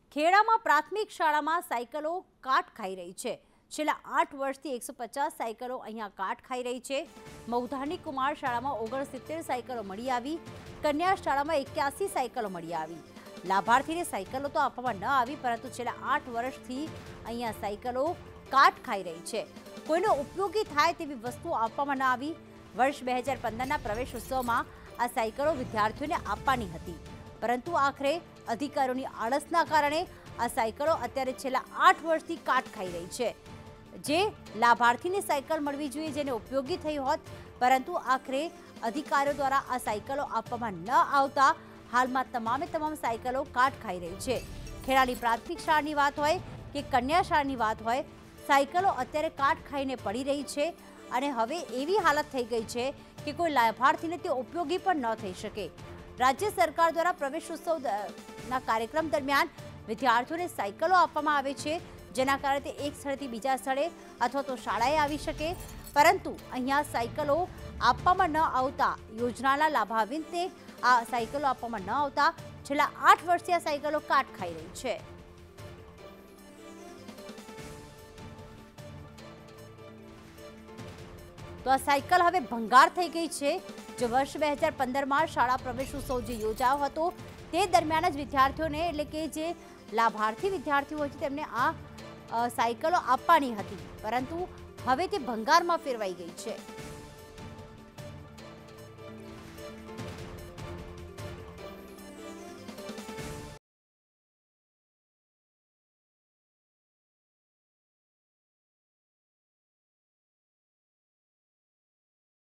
ખેડામાં પ્રાથમિક શાળામાં સાયકલો કાટ ખાઈ રહી છે। છેલ્લા 8 વર્ષથી 150 સાયકલો અહીંયા કાટ ખાઈ રહી છે। મૌધાની કુમાર શાળામાં 69 સાયકલો મળી આવી, કન્યા શાળામાં 81 સાયકલો મળી આવી। લાભાર્થીને સાયકલો તો આપવામાં ન આવી, પરંતુ છેલ્લા 8 વર્ષથી અહીંયા સાયકલો કાટ ખાઈ રહી છે। કોઈને ઉપયોગી થાય તેવી વસ્તુઓ આપવામાં ન આવી। વર્ષ 2015ના પ્રવેશ ઉત્સવમાં આ સાયકલો વિદ્યાર્થીઓને આપવાની હતી, પરંતુ આખરે અધિકારીઓની આળસના કારણે આ સાયકલો અત્યારે છેલ્લા 8 વર્ષથી કાટ ખાઈ રહી છે। જે લાભાર્થીને સાયકલ મળવી જોઈએ, જેને ઉપયોગી થઈ હોત, પરંતુ આખરે અધિકારીઓ દ્વારા આ સાયકલો આપવામાં ન આવતા હાલમાં તમામ સાયકલો કાટ ખાઈ રહી છે। ખેડાની પ્રાથમિક શાળાની વાત હોય કે કન્યા શાળાની વાત હોય, સાયકલો અત્યારે કાટ ખાઈને પડી રહી છે અને હવે એવી હાલત થઈ ગઈ છે કે કોઈ લાભાર્થીને તે ઉપયોગી પણ ન થઈ શકે। રાજ્ય સરકાર દ્વારા પ્રવેશોત્સવના કાર્યક્રમ દરમિયાન વિદ્યાર્થીઓને સાયકલો આપવામાં આવે છે, જેના કારણે તે એક સ્થળેથી બીજા સ્થળે અથવા તો શાળાએ આવી શકે, પરંતુ અહીંયા સાયકલો આપવામાં ન આવતા, યોજનાના લાભાર્થીને આ સાયકલો આપવામાં ન આવતા છેલ્લા 8 વર્ષથી આ સાયકલો કાટ ખાઈ રહી છે। તો આ સાયકલ હવે ભંગાર થઈ ગઈ છે। જો વર્ષ 2015માં શાળા પ્રવેશોત્સવ જે યોજાયો હતો તે દરમિયાન જ વિદ્યાર્થીઓને, એટલે કે જે લાભાર્થી વિદ્યાર્થીઓ હોય છે, તેમને આ સાયકલો આપવાની હતી, પરંતુ હવે તે ભંગારમાં ફેરવાઈ ગઈ છે।